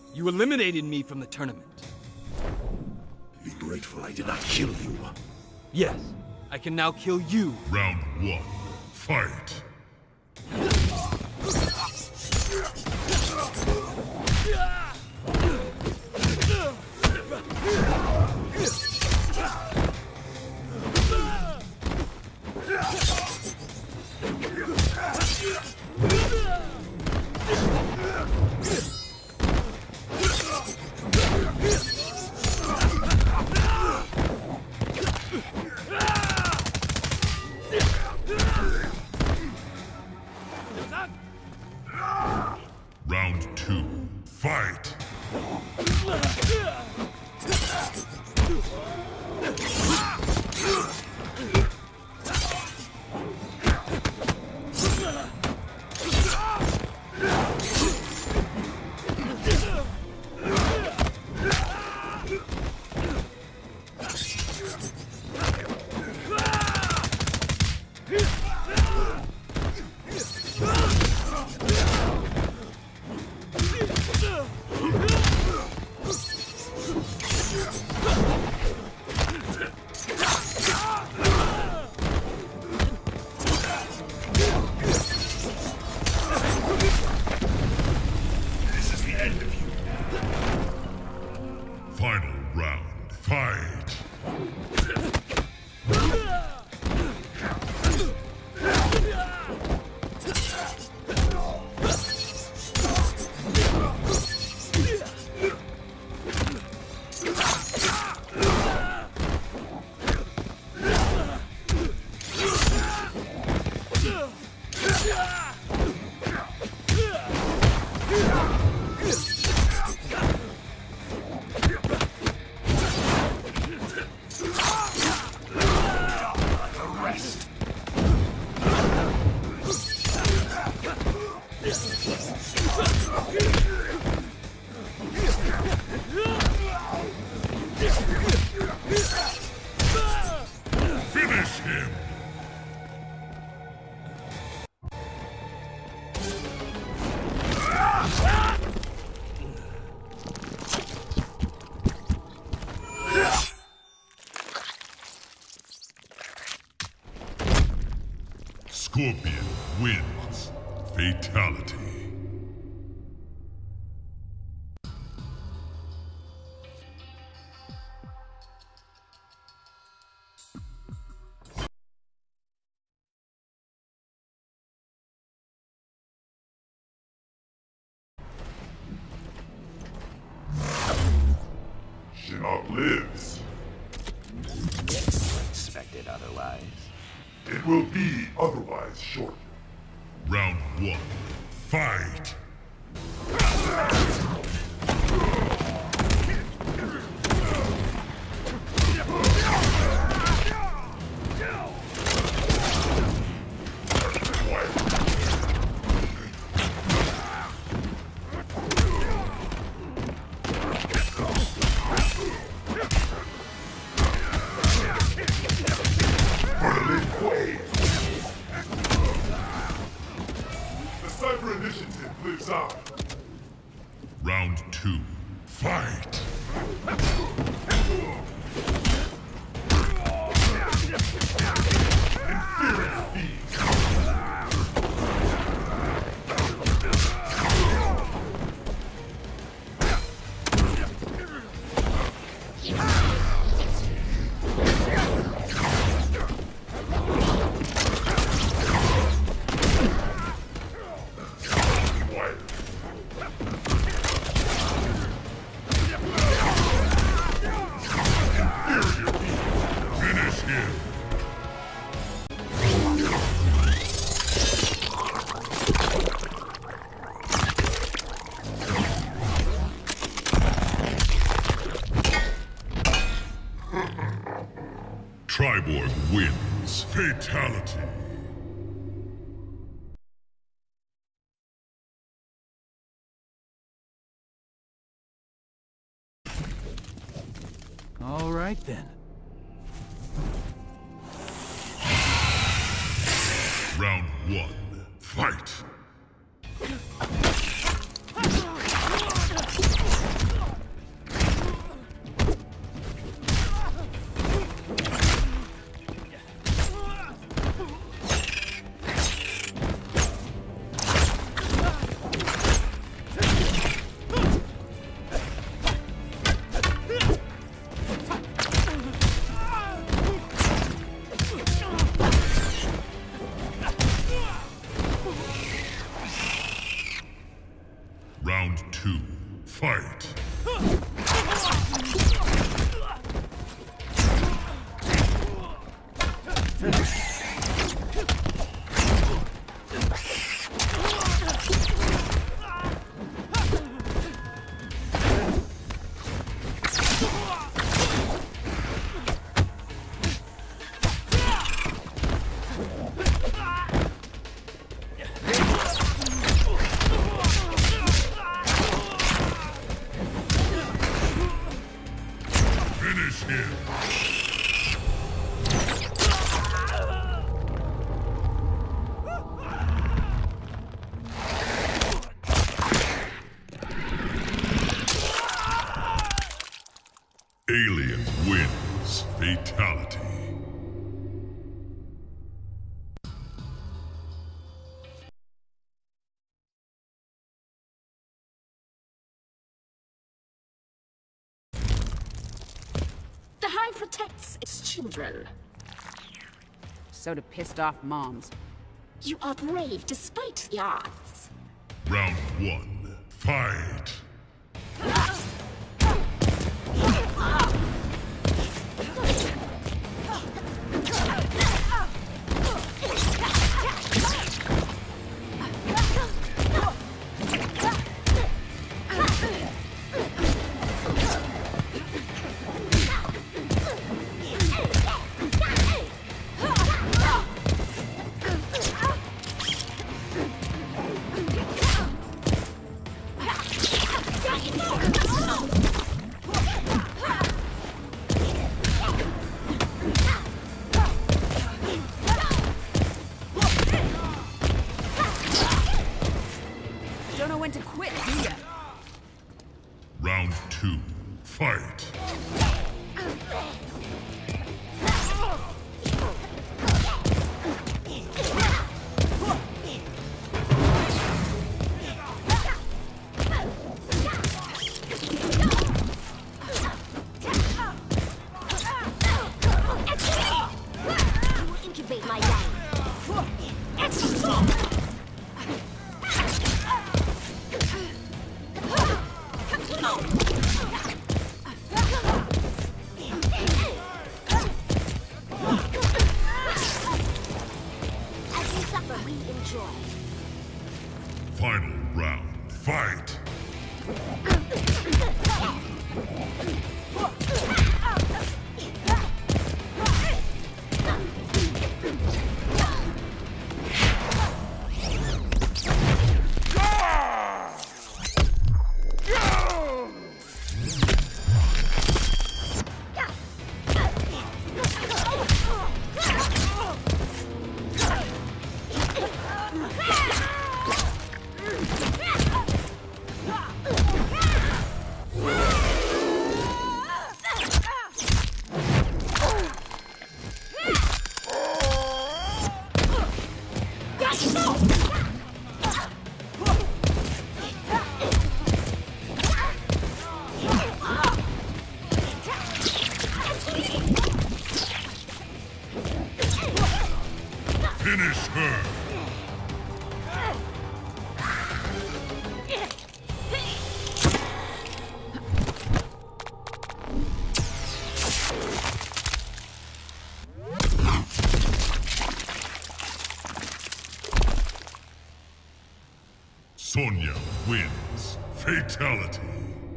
You eliminated me from the tournament. Be grateful I did not kill you. Yes, I can now kill you. Round 1. Fight! Round 2. Fight! Final round. Fight! Finish him! Scorpion wins. Fatality. Shinnok lives. Expected otherwise. It will be otherwise shortly. Round 1. Fight! The Cyber Initiative lives on. Round 2. Fight! Finish him! Triborg wins. Fatality. All right then. Round 1. Fight! Fight. Finish him. Alien wins. Fatality. The Hive protects its children. So do pissed off moms. You are brave despite the odds. Round 1. Fight. Don't know when to quit, do ya? Round 2. Fight. Incubate my life. As we suffer, we enjoy. Final round. Fight. Finish her. Sonya wins. Fatality.